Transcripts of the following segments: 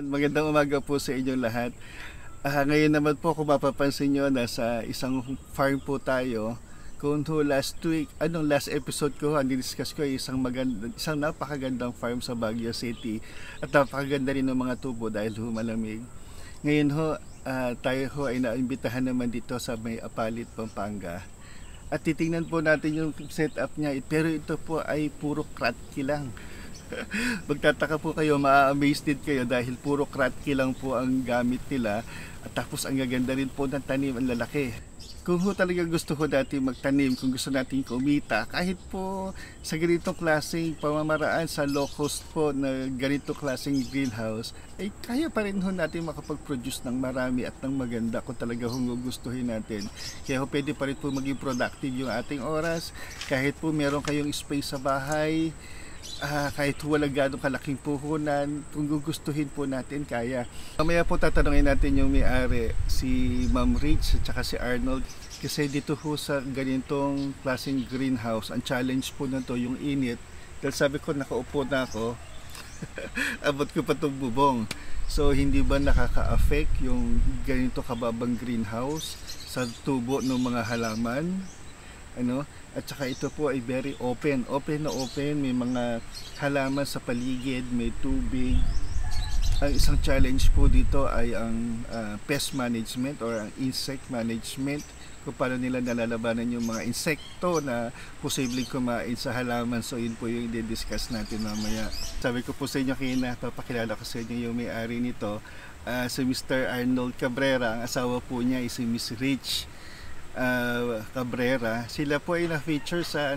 Ayun, magandang umaga po sa inyong lahat. Ngayon naman po kung mapapansin nyo, nasa isang farm po tayo. Kung last week, last episode ko, discuss ko isang napakagandang farm sa Baguio City. At napakaganda rin ng mga tubo dahil malamig. Ngayon tayo ay naimbitahan naman dito sa may Apalit, Pampanga. At titingnan po natin yung setup niya. Pero ito po ay puro kratky lang. Magtataka po kayo, ma-amazed din kayo dahil puro kratky lang po ang gamit nila. At tapos ang gaganda rin po ng tanim, ang lalaki. Kung talaga gusto ko dati magtanim, kung gusto natin kumita, kahit po sa ganitong klaseng pamamaraan sa low cost po na ganitong klaseng greenhouse, ay kaya pa rin natin makapag-produce ng marami at ng maganda kung talaga gustuhin natin. Kaya pwede pa rin po maging productive yung ating oras, kahit po meron kayong space sa bahay, kahit wala gano'ng kalaking puhunan, kung gugustuhin po natin, kaya. Mamaya po tatanungin natin yung may-ari, si Ma'am Rich at saka si Arnold. Kasi dito po sa ganitong klaseng greenhouse, ang challenge po na to yung init. Dahil sabi ko, nakaupo na ako, abot ko pa itong bubong. So hindi ba nakaka-affect yung ganito kababang greenhouse sa tubo ng mga halaman? At saka ito po ay very open na open, may mga halaman sa paligid, may tubig. Ang isang challenge po dito ay ang pest management or ang insect management, kung paano nila nalalabanan yung mga insekto na posibleng kumain sa halaman. So yun po yung i-discuss natin mamaya. Sabi ko po sa inyo kanina, papakilala ko sa inyo yung may-ari nito, si Mr. Arnold Cabrera. Ang asawa po niya ay si Miss Rich Cabrera. Sila po ay na-feature sa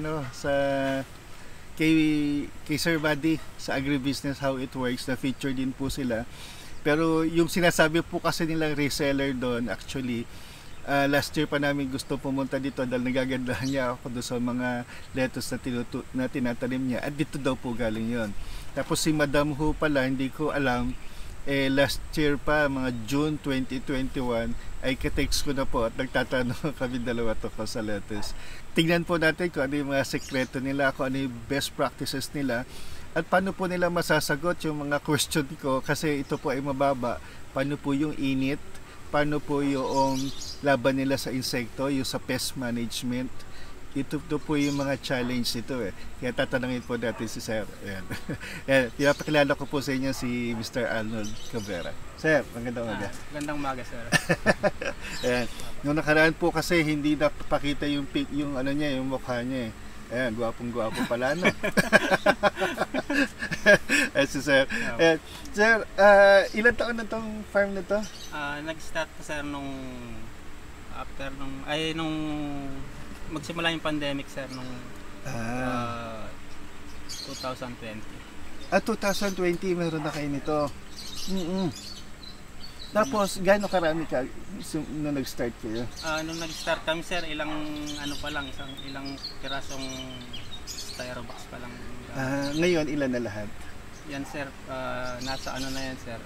kay Sir Buddy sa Agribusiness How It Works, na-feature din po sila. Pero yung sinasabi po kasi nilang reseller doon, actually last year pa namin gusto pumunta dito dahil nagagandahan niya ako doon sa mga lettuce na tinatanim niya, at dito daw po galing yon. Tapos si Madam Ho pala, hindi ko alam, last year pa, mga June 2021, ay ka-text ko na po at nagtatanong kami dalawa to sa lettuce. Tingnan po natin kung ano yung mga sekreto nila, kung ano yung best practices nila, at paano po nila masasagot yung mga question ko, kasi ito po ay mababa. Paano po yung init, paano po yung laban nila sa insekto, yung sa pest management. Ito po yung mga challenge nito Kaya tatanungin po natin si Sir. Ayan. Pinapakilala ko po sa inyo si Mr. Arnold Cabrera. Sir, magandang umaga. Magandang umaga, sir. Ayan. Noong nakaraan po kasi hindi napakita yung mukha niya Ayan, gwapong-gwapo pala Ayan si Sir. Ayan. Sir, ilan taon na tong farm na to? Nag-start po, sir, nung magsimula yung pandemic, sir, nung 2020. 2020 meron na kayo nito. Tapos gaano karami ka nung nag-start kayo? Nung nag-start kami, sir, ilang pirasong styrobox pa lang. Ngayon ilan na lahat? Yan, sir, nasa na yan, sir,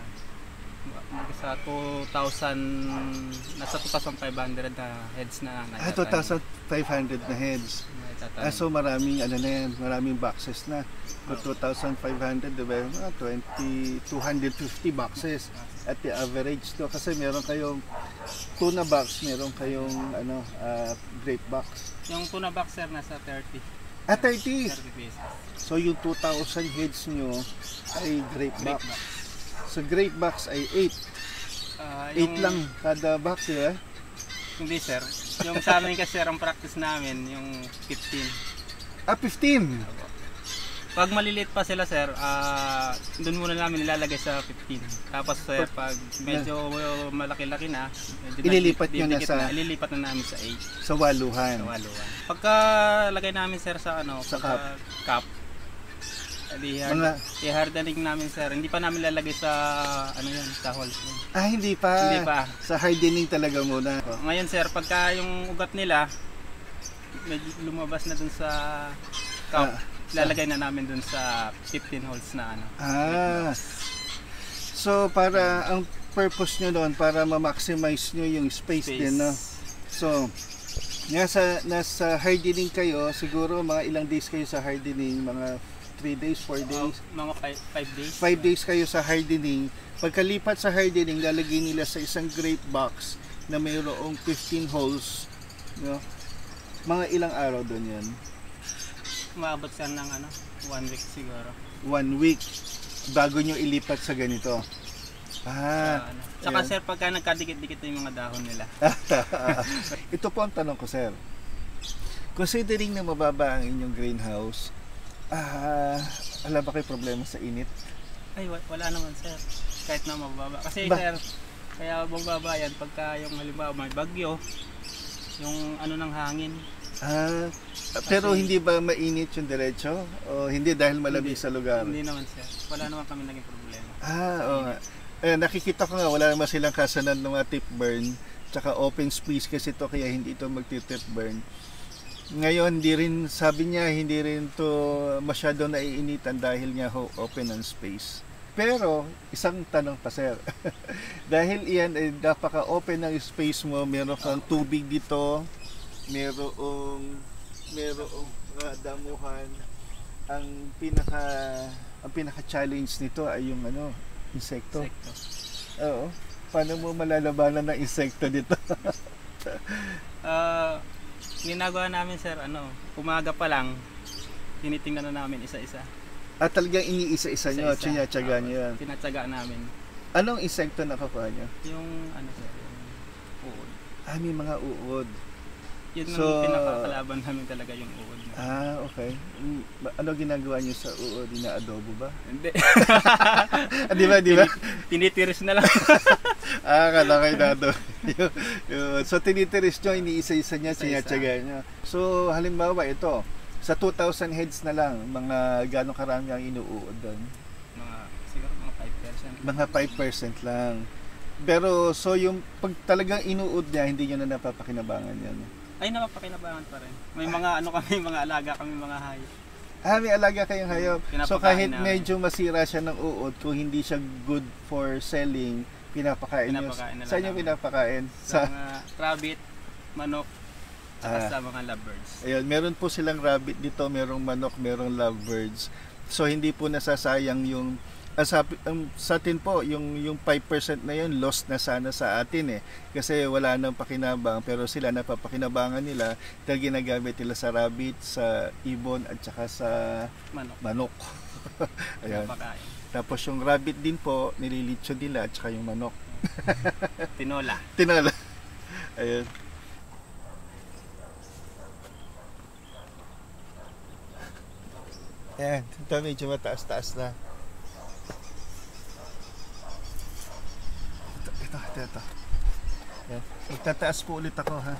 sa 2,000, nasa 2,500 na heads na 2,500 na heads. So maraming maraming boxes na. 2,500, diba? 250 boxes at the average to, kasi meron kayong tuna box, meron kayong grape box. Yung tuna box, sir, nasa 30. 30 pesos. So yung 2,000 heads nyo ay grape box. So grape box ay 8. 8 lang kada box, di ba? Hindi, sir. Yung sa amin kasi, sir, ang practice namin, yung 15. 15? Pag maliliit pa sila, sir, doon muna namin nilalagay sa 15. Tapos, sir, pag medyo malaki-laki na, ililipat na namin sa 8. Sa waluhan. Pagka lagay namin, sir, sa cup, i-hardening namin, sir. Hindi pa namin lalagay sa sa holes. Hindi pa. Sa hardening talaga muna. Ngayon, sir, pagka yung ugat nila medyo lumabas na dun sa cup, lalagay na namin dun sa 15 holes na So para ang purpose nyo doon, para ma-maximize nyo yung space din, no? So nasa hardening kayo, siguro mga ilang days kayo sa hardening, mga 3 days, 4 days? Mga 5 days. 5 days kayo sa hardening. Pagkalipat sa hardening, lalagay nila sa isang grape box na mayroong 15 holes. No? Mga ilang araw doon yan? Maabot ka ng 1 week siguro. 1 week bago nyo ilipat sa ganito. Saka sir, pagka nagkadikit-dikit yung mga dahon nila. Ito po ang tanong ko, sir. Considering na mababa ang inyong greenhouse, wala ba kayo problema sa init? Ay, wala naman sir. Kahit na mababa. Kasi sir, kaya mababa yan pagka yung halimbawa may bagyo, yung ng hangin. Pero hindi ba mainit yung diretso? O hindi dahil malamig sa lugar? Hindi naman sir. Wala naman kami naging problema. Oo nga. Nakikita ko nga wala naman silang kasanan ng mga tip burn. Tsaka open space kasi ito kaya hindi ito magti-tip burn. Ngayon, sabi niya, hindi rin to masyado naiinitan dahil nga open ang space. Pero, isang tanong pa sir. Dahil iyan ay napaka-open ng space mo, meron kang tubig dito, merong damuhan. Ang pinaka-challenge nito ay yung insekto. Oo. Paano mo malalabanan ng insekto dito? Ginagawa namin sir, umaga pa lang, tinitingnan na namin isa-isa. Talagang iniisa-isa nyo, tsinatsaga nyo yan? Tinatsaga namin. Anong insekto nakukuha nyo? Yung sir, yung uod. May mga uod. Yun ang pinakakalaban namin talaga yung uod. Okay. Ano ginagawa nyo sa uod? Ina-adobo ba? Hindi. Di ba? Tinitiris na lang. Kala kayo na So tinitiris nyo, iniisa-isa niya, sinatsaga nyo. So halimbawa ito, sa 2,000 heads na lang, mga gano'ng karami ang inuuod doon? Siguro mga 5%. Mga 5% lang. Pero so yung pag talagang inuud niya, hindi nyo na napapakinabangan yan? Ay, napapakinabangan pa rin. May mga mga alaga kami, mga hayop. May alaga kayong hayop. So kahit namin. medyo masira siya ng uod, kung hindi siya good for selling, pinapakain nyo. Saan nyo pinapakain? Sa mga rabbit, manok, at sa mga lovebirds. Ayun, meron po silang rabbit dito, merong manok, merong lovebirds. So hindi po nasasayang yung sa atin po, yung 5% na yun, lost na sana sa atin kasi wala nang pakinabang, pero sila napapakinabangan nila dahil ginagamit nila sa rabbit, sa ibon at saka sa manok. Ayun. Tapos yung rabbit din po, nililitsyo nila at saka yung manok. Tinola. Ayun. Ayan, ito medyo mataas-taas na. Ito. Yan. Magtataas po ulit ako, ha.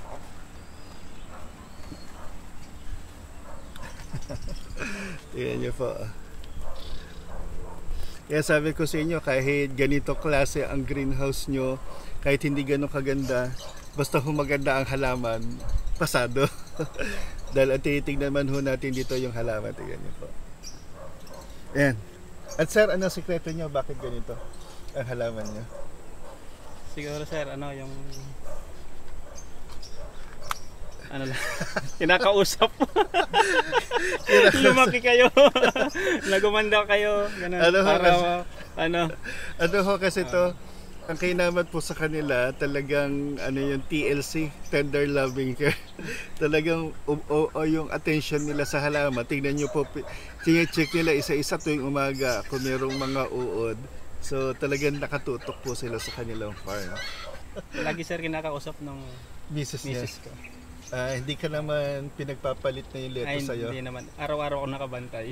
Tingnan nyo po. Kaya sabi ko sa inyo, kahit ganito klase ang greenhouse nyo, kahit hindi ganun kaganda, basta maganda ang halaman, pasado. Dahil tinitignan man ho natin dito yung halaman. Tingnan nyo po. Ayan. At sir, ano sikreto nyo? Bakit ganito ang halaman nyo? Siguro sir, yung kinakausap. Lumaki kayo. Nagumanda kayo. Ganun. Ano ho kasi to, ang kainaman po sa kanila, talagang yung TLC, tender loving care. Talagang yung attention nila sa halaman. Tingnan nyo po, check nila isa-isa tuwing umaga kung merong mga uod. So talagang nakatutok po sila sa kanilang farm. Lagi sir kinakausap ng misis ko. Hindi ka naman pinagpapalit na yung leto sa'yo? Hindi naman. Araw-araw ako nakabantay.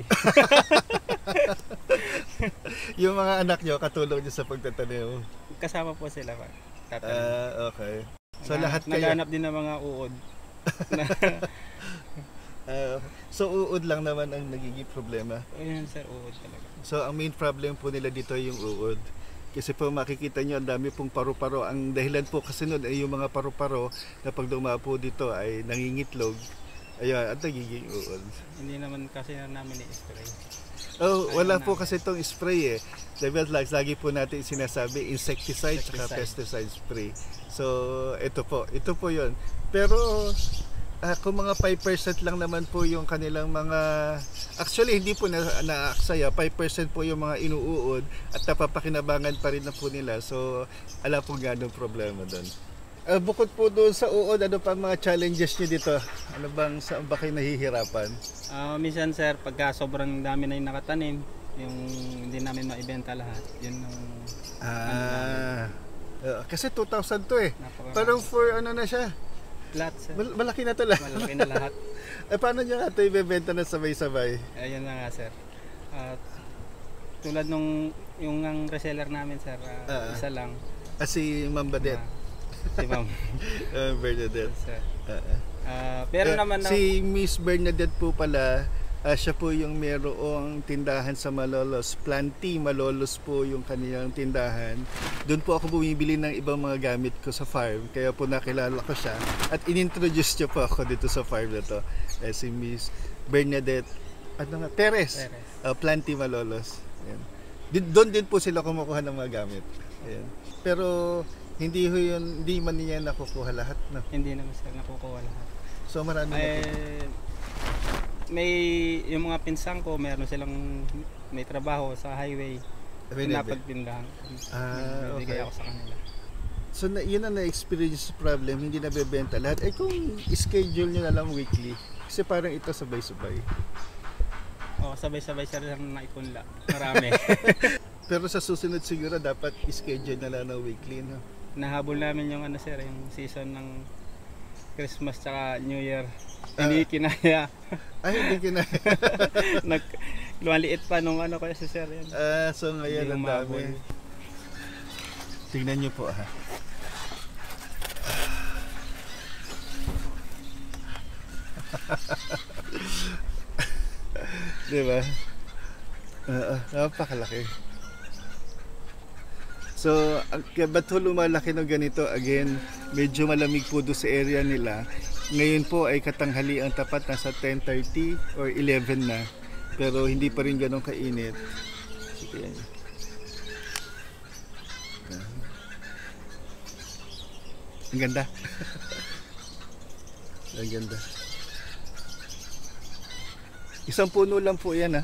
Yung mga anak nyo, katulong nyo sa pagtatanim? Kasama po sila pa. Okay. So lahat kayo? Naghanap din ng mga uod. So uod lang naman ang nagiging problema? Ayun sir, uod talaga. So ang main problem po nila dito ay yung uod. Kasi po makikita nyo, ang dami pong paru-paro. Ang dahilan po kasi nun ay yung mga paru-paro na pag dumapo dito ay nangingitlog. Ayun, at nagiging uod. Hindi naman kasi namin i-spray. Wala po kasi itong spray David, lagi po natin sinasabi insecticide at pesticide spray. So ito po yun. Pero Kung mga 5% lang naman po yung kanilang mga, actually hindi po naaksaya, 5% po yung mga inuuod at napapakinabangan pa rin na po nila. So ala po ganong problema doon. Bukod po doon sa uod, ano pa mga challenges nyo dito? Ano bang, saan ba kayo nahihirapan? Minsan sir, pagka sobrang dami na yung nakatanim, yung hindi namin maibenta lahat, yun ang kasi 2,000 to eh. Parang for ano na siya? Lahat sir. Malaki na to lahat. Malaki na lahat. Paano nyo nga ito ibebenta na sabay-sabay? Ayun na nga sir. Tulad nung yung ang reseller namin sir, isa lang. Si Ma'am Badet. Si Ma'am Bernadette. Sir. Pero naman si Miss Bernadette po pala, siya po yung merong tindahan sa Malolos. Planty Malolos po yung kaniyang tindahan. Doon po ako bumibili ng ibang mga gamit ko sa farm. Kaya po nakilala ko siya. At inintroduce niyo po ako dito sa farm na to. Si Miss Bernadette Perez. Planty Malolos. Ayan. Doon din po sila kumukuha ng mga gamit. Ayan. Pero hindi man niya nakukuha lahat, no? Hindi naman sila nakukuha lahat. So marami na po. May yung mga pinsang ko, meron silang may trabaho sa highway. Napagtindahan. Bibigay ako sa kanila. So yun ang na-experience problem, hindi nabebenta lahat. Kung schedule nyo na lang weekly, kasi parang ito sabay-sabay. Sabay-sabay siya lang naipunla. Marami. Pero sa susunod siguro dapat schedule na lang na weekly, no? Nahabol namin yung sir, yung season ng Christmas tsaka New Year. Hindi kinaya. Hindi kinaya. Lumaliit pa nung ko si sir yan. So ngayon ang dami. Tingnan nyo po ha. Diba? Napakalaki. So, ba't ho lumalaki ng ganito? Again, medyo malamig po doon sa area nila. Ngayon po ay katanghali ang tapat, nasa 10:30 or 11 na. Pero hindi pa rin ganun kainit. Sige. Ang ganda. Ang ganda. Isang puno lang po yan ha.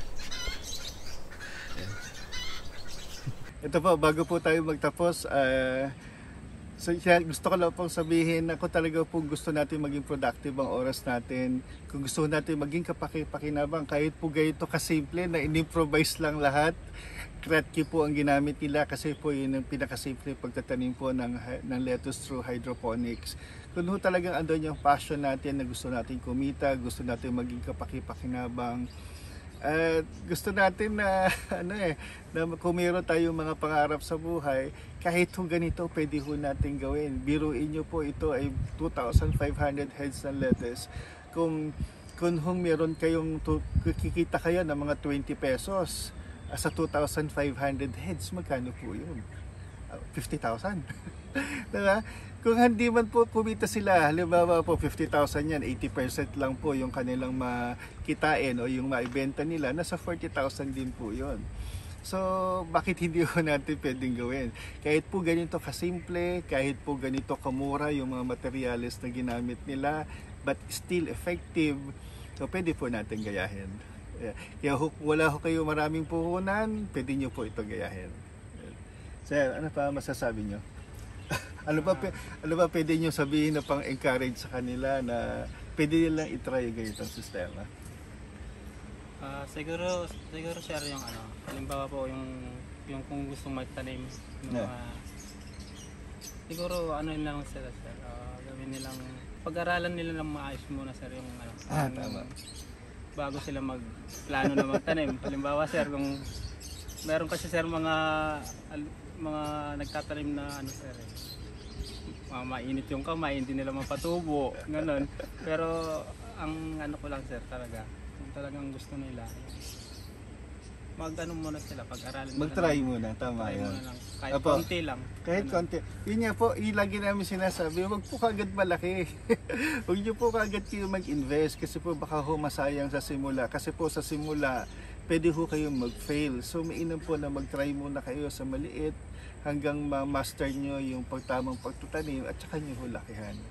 Ito po, bago po tayo magtapos, gusto ko lang pong sabihin na kung talaga po gusto natin maging productive ang oras natin, kung gusto natin maging kapakipakinabang, kahit po ganito kasimple na in-improvise lang lahat, Kratky po ang ginamit nila kasi po yun ang pinakasimple pagtatanim po ng lettuce through hydroponics. Kung talagang andun yung passion natin na gusto natin kumita, gusto natin maging kapakipakinabang, gusto natin na na kung meron tayong mga pangarap sa buhay, kahit kung ganito pwede ho natin gawin. Biruin nyo po, ito ay 2,500 heads ng lettuce. Kung meron kayong kikita kayo ng mga 20 pesos sa 2,500 heads, magkano po yun? 50,000. Diba? Kung hindi man po kumita sila, halimbawa po 50,000 yan, 80% lang po yung kanilang makitain o yung maibenta nila, nasa 40,000 din po yun. So, bakit hindi po natin pwedeng gawin? Kahit po ganito kasimple, kahit po ganito kamura yung mga materyales na ginamit nila, but still effective, so pwede po natin gayahin. Kaya wala ho kayo maraming puhunan, pwede nyo po ito gayahin. Sir, ano pa masasabi nyo? Ano ba pwede nyo sabihin na pang-encourage sa kanila na pwede nilang itry yung ganitong sistema? Siguro sir yung halimbawa po yung kung gustong magtanim siguro lang sir, gawin nilang pag-aralan nila ng maayos muna sir yung tama. Bago sila magplano na magtanim. Halimbawa sir, kung meron kasi sir mga nagtatanim na sir, mainit yung kamay, hindi nila mapatubo, ganun. Pero ang ko lang sir talaga, kung talagang gusto nila, muna sila, pag-aralin mag-try muna, tama yun. Kahit konti lang. Kahit konti. Yun nga po, lagi namin sinasabi, huwag po kagad malaki. Huwag nyo po kagad kayo mag-invest kasi po baka ho masayang sa simula. Kasi po sa simula, pwede ho kayong mag-fail. So mainam po na mag-try muna kayo sa maliit hanggang ma-master nyo yung pagtamang pagtutanim at saka nyo ho lakihan.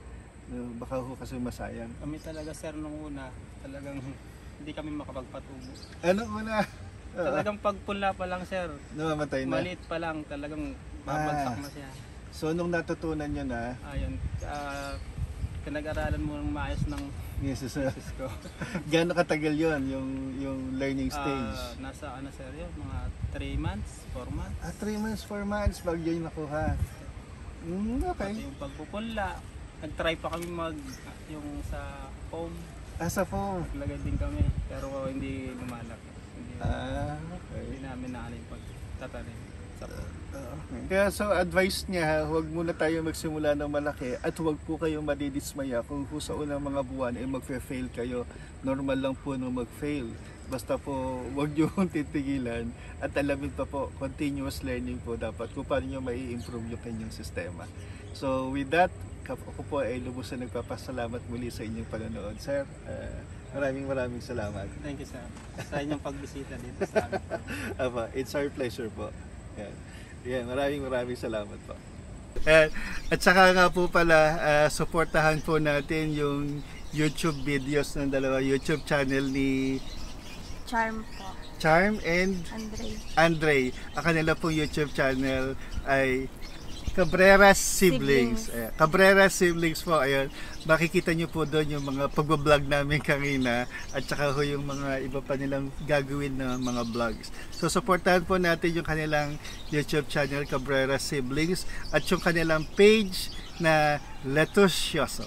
Baka ho kasi masayang. Kami talaga sir nung una, talagang hindi kami makapagpatubo. Ano una? Talagang pagpula pa lang sir, Namamatay na. maliit pa lang, talagang babagsak na siya. So nung natutunan nyo na, Ayun, pinag-aralan mo ng maayos ng yes, thesis ko. gaano katagal yon yung learning stage? Nasa ano sir yun, mga 3 months, 4 months. 3 months, 4 months bago yun nakuha. Okay. Pati yung pagpupunla, nag-try pa kami yung sa foam, Sa phone. naglagay din kami, pero hindi lumalaki. Hindi Okay. namin naano yung pagtatanim sa foam. Okay. Kaya so advice niya, huwag muna tayo magsimula ng malaki at huwag po kayong madidismaya kung sa unang mga buwan ay magfe-fail kayo. Normal lang po nung mag-fail. Basta po huwag niyo titigilan at alamin pa po, continuous learning po dapat kung paano niyo mai-improve yung kanyang sistema. So with that, ako po ay lubusan nagpapasalamat muli sa inyong panonood. Sir, maraming salamat. Thank you sir, sa inyong pagbisita dito sa amin. It's our pleasure po. Yan, maraming salamat po. At saka nga po pala, suportahan po natin yung YouTube videos ng dalawa YouTube channel ni Charm po. Charm and Andre. Ang kanila pong YouTube channel ay Cabreras Siblings. Cabreras Siblings po, ayun. Makikita nyo po doon yung mga pagbablog namin kanina at saka ho yung mga iba pa nilang gagawin na mga vlogs. So supportahan po natin yung kanilang YouTube channel Cabreras Siblings at yung kanilang page na Letusyoso.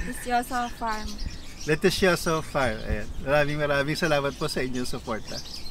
Letusyoso Farm. Letusyoso Farm. Ayan. Maraming salamat po sa inyong suporta.